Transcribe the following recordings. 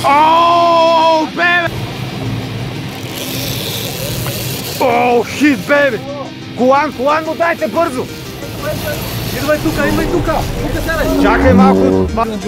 Ооо, бебе! Ооо, хит, бебе! Колан, го дайте бързо! Идвай тука, идвай тука! Тука седай! Чакай малко!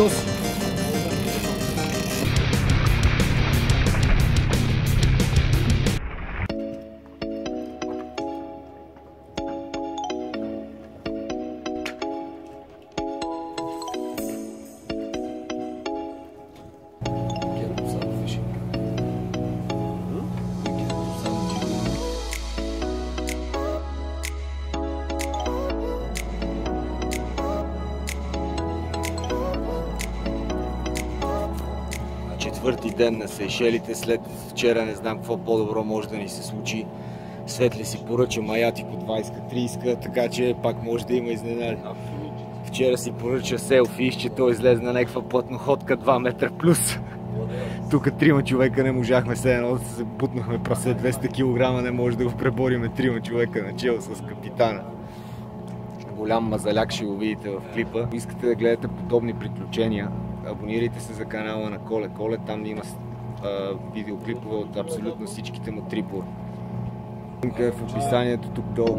Четвърти ден на Сейшелите, след вчера не знам какво по-добро може да ни се случи. Светли си поръча маятик от 20-30, така че пак може да има изненади. Вчера си поръча селфи, че той излезе на някаква плътноходка 2 метра плюс. Тук 3 човека не можахме се едно, се бутнахме прасе 200 кг, не може да го пребориме 3 човека начело с капитана. Голям мазаляк ще го видите в клипа. Ако искате да гледате подобни приключения, абонирайте се за канала на Коле Коле, там има видеоклипове от абсолютно всичките му трипор. Линка е в описанието тук долу.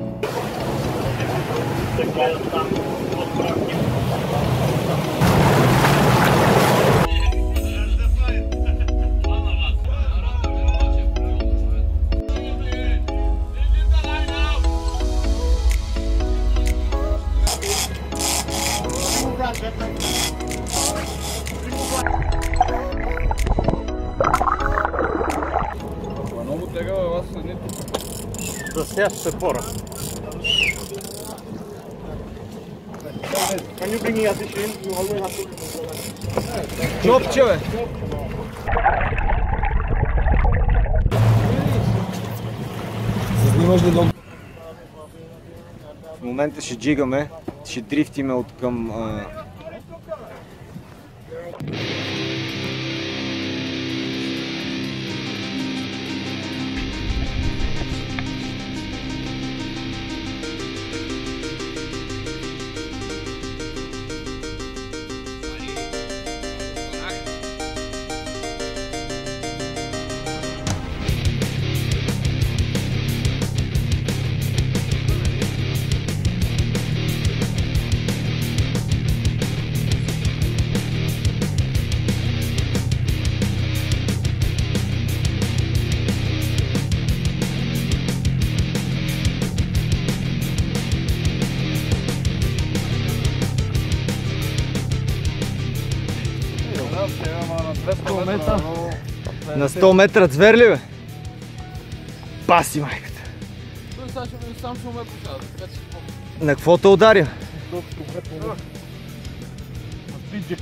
Много тега във вас седни тук. За сега ще се пора. Чопче, бе! Се снимаш ли много? В момента ще джигаме, ще дрифтиме от към... На 100 метра цвер ли, бе? Паси майката! Сам ще ме посяда, така че... На какво те ударя? На пиджик.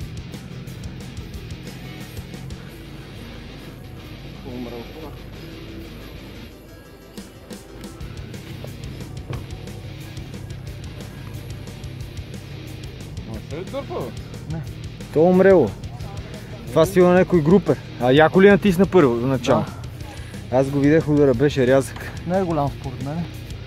Ще ли дърпа, бе? Не. То умрело. Това сигурно някой групер. А яко ли натисна първо за начало? Да. Аз го видях, удара беше рязък. Не е голям според мен.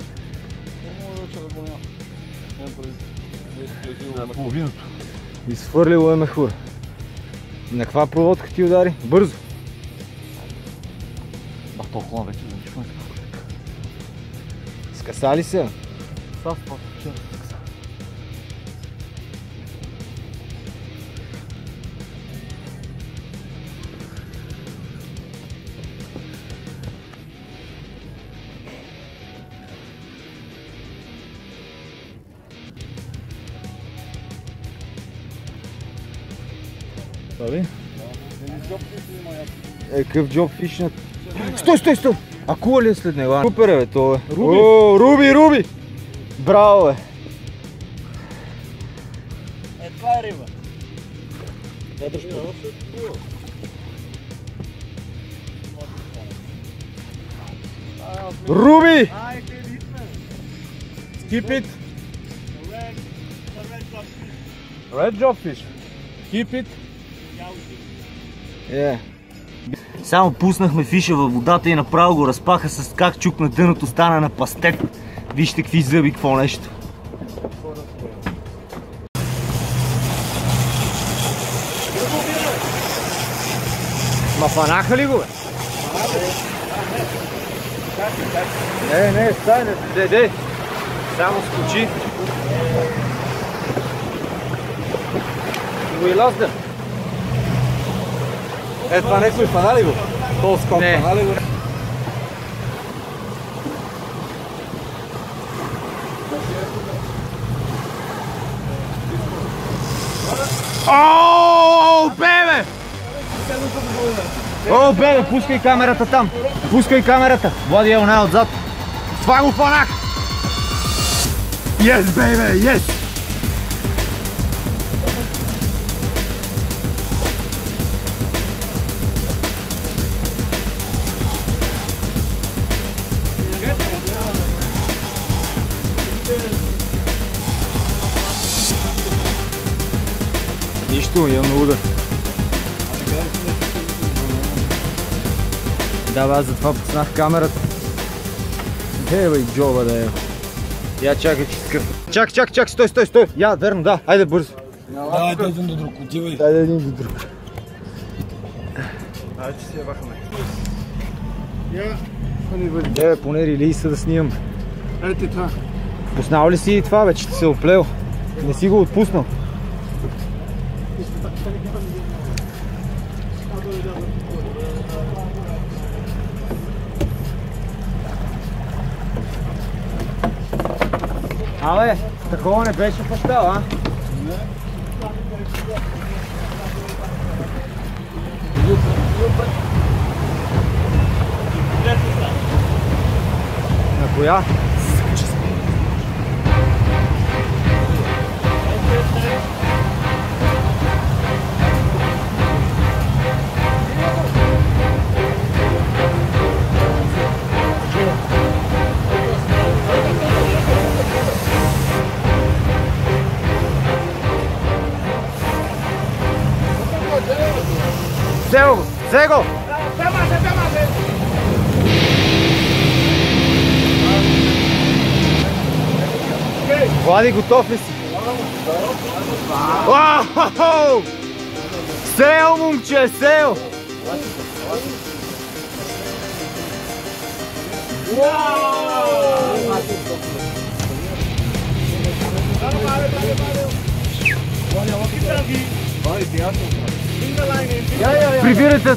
На половиното. Изхвърлило е мехура. На каква проводка ти удари? Бързо. Бах толкова вече да нищо не скъпа. Скъса ли се? Сав път, че не скъса. Дали? Какъв джоб фиш на... Стой! Акула ли е след него? Супер е, бе, това е. Руби! О, Руби! Браво, бе! Това е риба. Руби! Keep it. Red jobfish. Keep it. Само пуснахме фиша във водата и направо го разпаха с как чук на дъното, стана на пастет. Вижте какви зъби, какво нещо. Ма фанаха ли го, бе? Не, стай, не. Само скочи. Го и лазда. Това някой фана ли го? То скок фана ли го? Ооо, бебе! О, бебе, пускай камерата там. Пускай камерата. Влади е она отзад. Това го фанах! Yes, бебе, yes! Нищо, имам удар. Да, аз затова пуснах камерата. Бей, джоба да е. Я чакай, че скъпа. Чак, стой. Я, верно, да. Айде бързо. Дайте един до друг, отивай. Айде един до друг. Айде, че си я бахаме. Я, поне релиса да снимам. Айде ти това. Пуснал ли си това, бе, че ти се оплел? Не си го отпуснал. Абе, такова не беше пащал, а? На коя? Взе го! Влади, готов ли си? Сел, момче, сел! Прибирайте!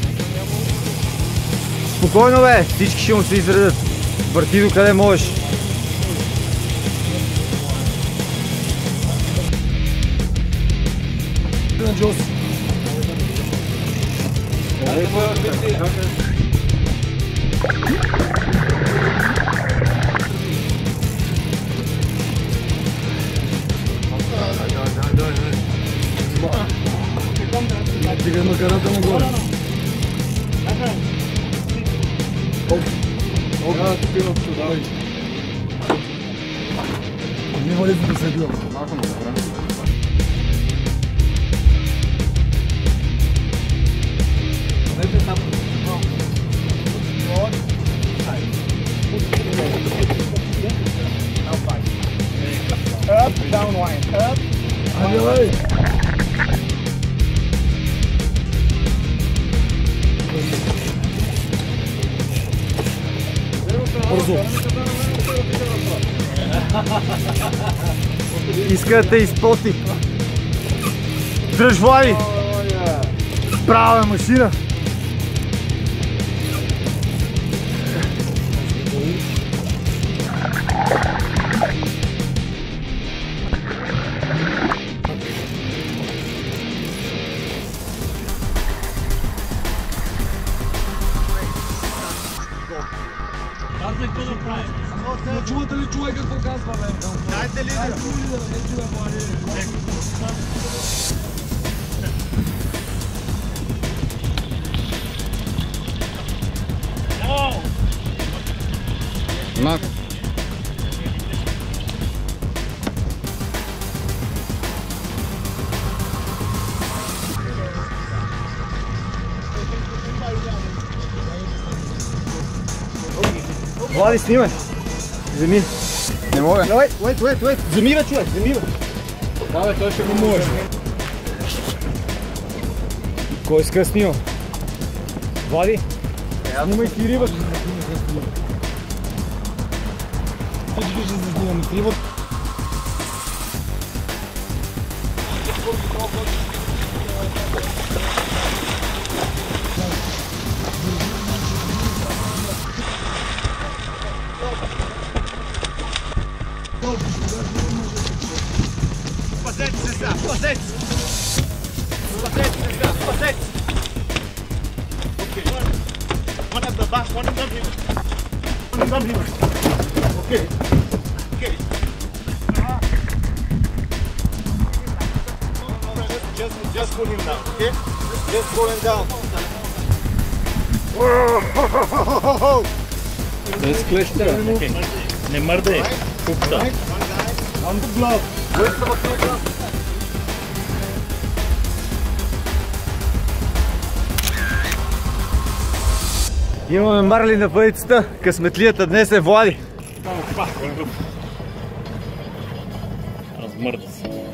Спокойно, бе! Всички ще му се изредят. Върти до къде можеш. Дигай макарата нагоре. Тук има чудове. Няма ли да се бил? Махам да правим. Up, down line, up. Ай, бързо. Иска да те изпоти. Дръж, Влади! Права е машина! Но чувате ли човек какво казва, бе? Дайте лидера! Не чуя, Мак. Влади, снимай! Вземи! Не мога! Wait! Вземи, бе, човек! Вземи, бе! Да, бе, той ще го може. Кой иска да снима? Влади, снимай ти рибата. Ти виждаш да снимаме рибата. Спасете се сега! Спасете се! Спасете се сега! Спасете се! Окей. One at the back, one in the middle. One in the middle. Okay. Okay. Just pull him down, okay? Just pull him down. Да изклеща. Не мърдай. Купта. On the glove. Имаме марли на пътицата. Късметлията днес е Влади. Размърда се.